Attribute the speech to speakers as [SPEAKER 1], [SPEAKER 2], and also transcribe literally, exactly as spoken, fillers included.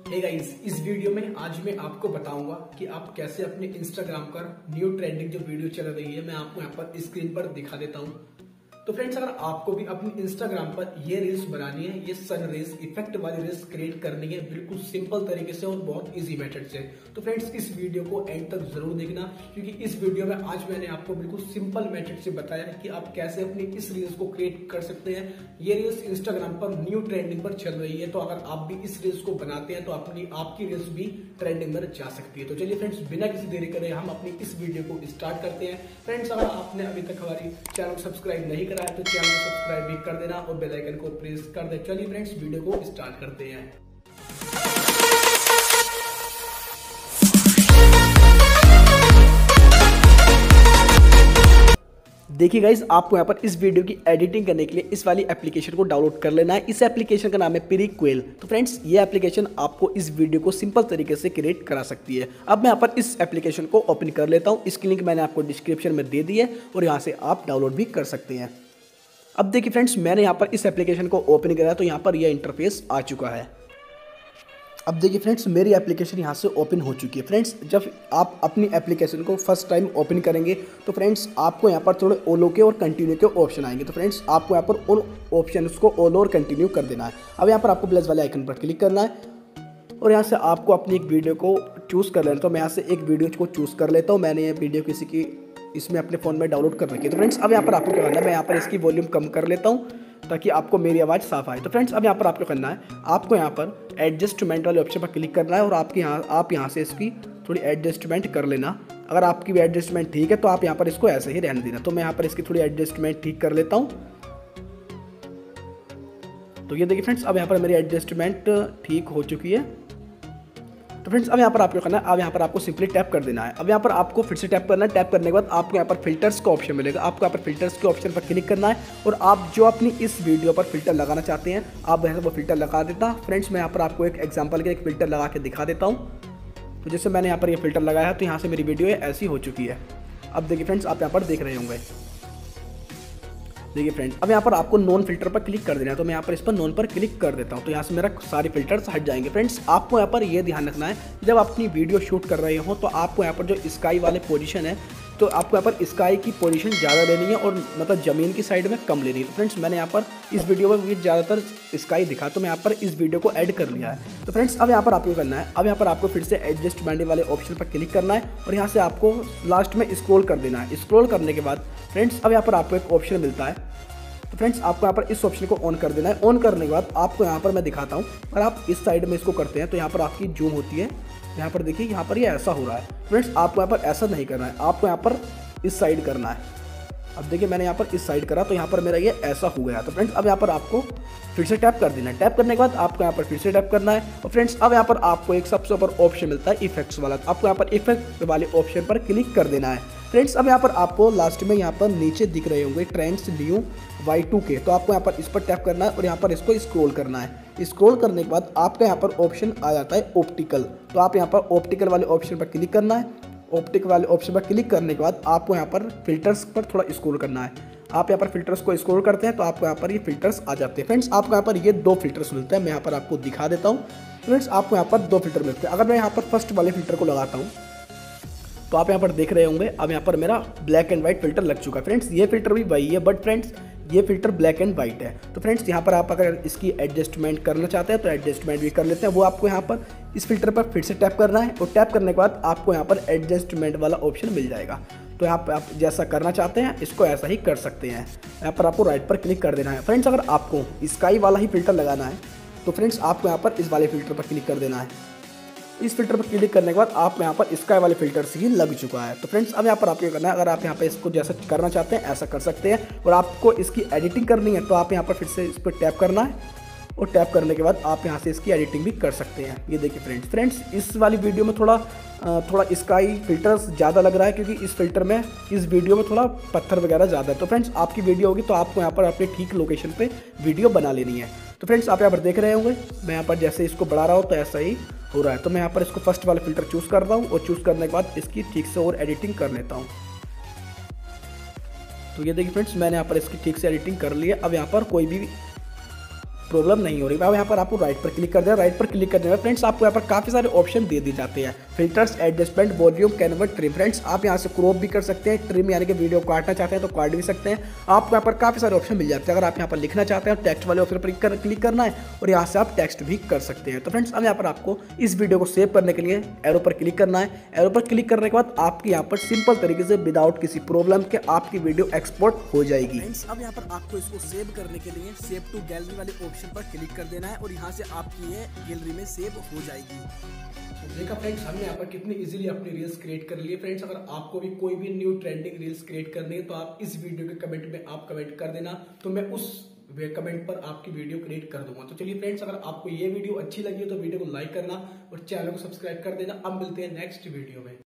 [SPEAKER 1] Hey guys, इस video में आज मैं आपको बताऊंगा कि आप कैसे अपने इंस्टाग्राम पर न्यू ट्रेंडिंग जो वीडियो चल रही है मैं आपको यहाँ पर स्क्रीन पर दिखा देता हूँ। तो फ्रेंड्स, अगर आपको भी अपनी इंस्टाग्राम पर ये रील्स बनानी है, ये सन रेज इफेक्ट वाली रील्स क्रिएट करनी है बिल्कुल सिंपल तरीके से और बहुत इजी मेथड से, तो फ्रेंड्स इस वीडियो को एंड तक जरूर देखना, क्योंकि इस वीडियो में आज मैंने आपको बिल्कुल सिंपल मेथड से बताया है कि आप कैसे अपनी इस रील्स को क्रिएट कर सकते हैं। ये रील्स इंस्टाग्राम पर न्यू ट्रेंडिंग पर चल रही है, तो अगर आप भी इस रील्स को बनाते हैं तो अपनी आपकी रील्स भी ट्रेंडिंग में जा सकती है। तो चलिए फ्रेंड्स, बिना किसी देरी करे हम अपनी इस वीडियो को स्टार्ट करते हैं। फ्रेंड्स, अगर आपने अभी तक हमारी चैनल सब्सक्राइब नहीं करा है तो चैनल को सब्सक्राइब भी कर देना और बेल आइकन को प्रेस कर दे। चलिए फ्रेंड्स, वीडियो को स्टार्ट करते हैं। देखिए गाइस, आपको यहाँ पर इस वीडियो की एडिटिंग करने के लिए इस वाली एप्लीकेशन को डाउनलोड कर लेना है। इस एप्लीकेशन का नाम है प्रीक्वेल। तो फ्रेंड्स, ये एप्लीकेशन आपको इस वीडियो को सिंपल तरीके से क्रिएट करा सकती है। अब मैं यहाँ पर इस एप्लीकेशन को ओपन कर लेता हूँ। इसकी लिंक मैंने आपको डिस्क्रिप्शन में दे दी है और यहाँ से आप डाउनलोड भी कर सकते हैं। अब देखिए फ्रेंड्स, मैंने यहाँ पर इस एप्लीकेशन को ओपन करा तो यहाँ पर यह इंटरफेस आ चुका है। अब देखिए फ्रेंड्स, मेरी एप्लीकेशन यहाँ से ओपन हो चुकी है। फ्रेंड्स, जब आप अपनी एप्लीकेशन को फर्स्ट टाइम ओपन करेंगे तो फ्रेंड्स आपको यहाँ पर थोड़े ओलो के और कंटिन्यू के ऑप्शन आएंगे। तो फ्रेंड्स, आपको यहाँ पर उन ऑप्शन को ओलो और कंटिन्यू कर देना है। अब यहाँ पर आपको प्लस वाले आइकन पर क्लिक करना है और यहाँ से आपको अपनी एक वीडियो को चूज़ कर लेना। तो मैं यहाँ से एक वीडियो को चूज़ कर लेता हूँ। मैंने ये वीडियो किसी की इसमें अपने फ़ोन में डाउनलोड कर रखी है। तो फ्रेंड्स, अब यहाँ पर आपको क्या करना है, मैं यहाँ पर इसकी वॉल्यूम कम कर लेता हूँ ताकि आपको मेरी आवाज़ साफ आए। तो फ्रेंड्स, अब यहाँ पर आपको करना है, आपको यहाँ पर एडजस्टमेंट वाले ऑप्शन पर क्लिक करना है और आपके यहाँ आप यहाँ से इसकी थोड़ी एडजस्टमेंट कर लेना। अगर आपकी भी एडजस्टमेंट ठीक है तो आप यहाँ पर इसको ऐसे ही रहने देना। तो मैं यहाँ पर इसकी थोड़ी एडजस्टमेंट ठीक कर लेता हूँ। तो ये देखिए फ्रेंड्स, अब यहाँ पर मेरी एडजस्टमेंट ठीक हो चुकी है। तो फ्रेंड्स, अब यहाँ पर आपको करना है, अब यहाँ पर आपको सिंपली टैप कर देना है। अब यहाँ पर आपको फिर से टैप करना है। टैप करने के बाद आपको यहाँ पर फिल्टर्स का ऑप्शन मिलेगा। आपको यहाँ पर फिल्टर्स के ऑप्शन पर क्लिक करना है और आप जो अपनी इस वीडियो पर फिल्टर लगाना चाहते हैं आप वैसे वो फिल्टर लगा देता। फ्रेंड्स, मैं यहाँ पर आपको एक एग्जाम्पल के एक फिल्टर लगा के दिखा देता हूँ। तो जैसे मैंने यहाँ पर ये यह फिल्टर लगाया है तो यहाँ से मेरी वीडियो ऐसी हो चुकी है। अब देखिए फ्रेंड्स, आप यहाँ पर देख रहे होंगे। देखिए फ्रेंड्स, अब यहाँ पर आपको नॉन फिल्टर पर क्लिक कर देना है। तो मैं यहाँ पर इस पर नॉन पर क्लिक कर देता हूँ। तो यहाँ से मेरा सारे फिल्टर्स हट जाएंगे। फ्रेंड्स, आपको यहाँ पर ये ध्यान रखना है, जब अपनी वीडियो शूट कर रहे हो तो आपको यहाँ पर जो स्काई वाले पोजीशन है तो आपको यहाँ पर स्काई की पोजीशन ज़्यादा लेनी है और मतलब ज़मीन की साइड में कम लेनी है। तो फ्रेंड्स, मैंने यहाँ पर इस वीडियो में ज़्यादातर स्काई दिखा तो मैं यहाँ पर इस वीडियो को ऐड कर लिया है। तो फ्रेंड्स, अब यहाँ पर आपको करना है, अब यहाँ पर आपको फिर से एडजस्टमेंट वाले ऑप्शन पर क्लिक करना है और यहाँ से आपको लास्ट में स्क्रॉल कर देना है। स्क्रॉल करने के बाद फ्रेंड्स, अब यहाँ पर आपको एक ऑप्शन मिलता है। तो फ्रेंड्स, आपको यहाँ पर इस ऑप्शन को ऑन कर देना है। ऑन करने के बाद आपको यहाँ पर मैं दिखाता हूँ, अगर आप इस साइड में इसको करते हैं तो यहाँ पर आपकी जूम होती है। यहाँ पर देखिए, यहाँ पर ये ऐसा हो रहा है। फ्रेंड्स, आपको यहाँ पर ऐसा नहीं करना है, आपको यहाँ पर इस साइड करना है। अब देखिए, मैंने यहाँ पर इस साइड करा तो यहाँ पर मेरा ये ऐसा हो गया। तो फ्रेंड्स, अब यहाँ पर आपको फिर से टैप कर देना है। टैप करने के बाद आपको यहाँ पर फिर से टैप करना है और फ्रेंड्स, अब यहाँ पर आपको एक सबसे ऊपर ऑप्शन मिलता है इफेक्ट्स वाला। तो आपको यहाँ पर इफेक्ट वाले ऑप्शन पर क्लिक कर देना है। फ्रेंड्स, अब यहाँ पर आपको लास्ट में यहाँ पर नीचे दिख रहे होंगे ट्रेंड्स न्यू वाई टू के। तो आपको यहाँ पर इस पर टैप करना है और यहाँ पर इसको स्क्रॉल करना है। स्क्रॉल करने के बाद आपका यहाँ पर ऑप्शन आ जाता है ऑप्टिकल। तो आप यहाँ पर ऑप्टिकल वाले ऑप्शन पर क्लिक करना है। ऑप्टिकल वाले ऑप्शन पर क्लिक करने के बाद आपको यहाँ पर फिल्टर्स पर थोड़ा स्क्रॉल करना है। आप यहाँ पर फिल्टर्स को स्क्रॉल करते हैं तो आपको यहाँ पर ये फिल्टर्स आ जाते हैं। फ्रेंड्स, आपको यहाँ पर ये दो फिल्टर्स मिलते हैं। मैं यहाँ पर आपको दिखा देता हूँ। फ्रेंड्स, आपको यहाँ पर दो फिल्टर मिलते हैं। अगर मैं यहाँ पर फर्स्ट वाले फिल्टर को लगाता हूँ तो आप यहाँ पर देख रहे होंगे, अब यहाँ पर मेरा ब्लैक एंड व्हाइट फिल्टर लग चुका है। फ्रेंड्स, ये फिल्टर भी वही है, बट फ्रेंड्स ये फिल्टर ब्लैक एंड व्हाइट है। तो फ्रेंड्स, यहाँ पर आप अगर इसकी एडजस्टमेंट करना चाहते हैं तो एडजस्टमेंट भी कर लेते हैं। वो आपको यहाँ पर इस फिल्टर पर फिर से टैप करना है और टैप करने के बाद आपको यहाँ पर एडजस्टमेंट वाला ऑप्शन मिल जाएगा। तो यहाँ पर आप जैसा करना चाहते हैं इसको ऐसा ही कर सकते हैं। यहाँ पर आपको राइट पर क्लिक कर देना है। फ्रेंड्स, अगर आपको स्काई वाला ही फिल्टर लगाना है तो फ्रेंड्स, आपको यहाँ पर इस वाले फिल्टर पर क्लिक कर देना है। इस फिल्टर पर क्लिक करने के बाद आप यहाँ पर स्काई वाले फिल्टर से ही लग चुका है। तो फ्रेंड्स, अब यहाँ पर आपको क्या करना है, अगर आप यहाँ पे इसको जैसा करना चाहते हैं ऐसा कर सकते हैं और आपको इसकी एडिटिंग करनी है तो आप यहाँ पर फिर से इस पर टैप करना है और टैप करने के बाद आप यहाँ से इसकी एडिटिंग भी कर सकते हैं। ये देखिए फ्रेंड्स, फ्रेंड्स इस वाली वीडियो में थोड़ा थोड़ा स्काई फिल्टर्स ज़्यादा लग रहा है क्योंकि इस फिल्टर में इस वीडियो में थोड़ा पत्थर वगैरह ज़्यादा है। तो फ्रेंड्स, आपकी वीडियो होगी तो आपको यहाँ पर अपने ठीक लोकेशन पे वीडियो बना लेनी है। तो फ्रेंड्स, आप यहाँ पर देख रहे होंगे, मैं यहाँ पर जैसे इसको बढ़ा रहा हूँ तो ऐसा ही हो रहा है। तो मैं यहाँ पर इसको फर्स्ट वाला फिल्टर चूज़ कर रहा हूँ और चूज़ करने के बाद इसकी ठीक से और एडिटिंग कर लेता हूँ। तो ये देखिए फ्रेंड्स, मैंने यहाँ पर इसकी ठीक से एडिटिंग कर ली है। अब यहाँ पर कोई भी प्रॉब्लम नहीं हो रही। अब यहाँ पर आपको राइट पर क्लिक कर देना। राइट पर क्लिक करने में फ्रेंड्स आपको यहाँ पर काफी सारे ऑप्शन दे दिए जाते हैं, filters, adjustment, volume, convert, trim. Friends आप यहाँ से क्रॉप भी कर सकते हैं, ट्रिम यानी कि वीडियो काटना चाहते हैं तो काट भी सकते हैं। आपको यहाँ पर काफी सारे ऑप्शन मिल जाते हैं। अगर आप यहाँ पर लिखना चाहते हैं टेक्स्ट वाले ऑप्शन पर क्लिक करना है और यहाँ से आप टेक्स्ट भी कर सकते हैं। तो फ्रेंड्स अब यहाँ पर आपको इस वीडियो को सेव करने के लिए एरो पर क्लिक करना है। एरो पर क्लिक करने के बाद आपकी यहाँ पर सिंपल तरीके से विदाउट किसी प्रॉब्लम के आपकी वीडियो एक्सपोर्ट हो जाएगी। फ्रेंड्स अब यहाँ पर आपको इसको सेव करने के लिए सेव टू गैलरी वाले ऑप्शन पर क्लिक कर देना है और यहाँ से आपकी ये गैलरी में सेव हो जाएगी। देखा फ्रेंड्स हमने यहाँ पर कितनी इजीली अपनी रील्स क्रिएट कर लिए। फ्रेंड्स अगर आपको भी कोई भी न्यू ट्रेंडिंग रील्स क्रिएट करनी है तो आप इस वीडियो के कमेंट में आप कमेंट कर देना, तो मैं उस कमेंट पर आपकी वीडियो क्रिएट कर दूंगा। तो चलिए फ्रेंड्स अगर आपको ये वीडियो अच्छी लगी हो तो वीडियो को लाइक करना और चैनल को सब्सक्राइब कर देना। अब मिलते हैं नेक्स्ट वीडियो में।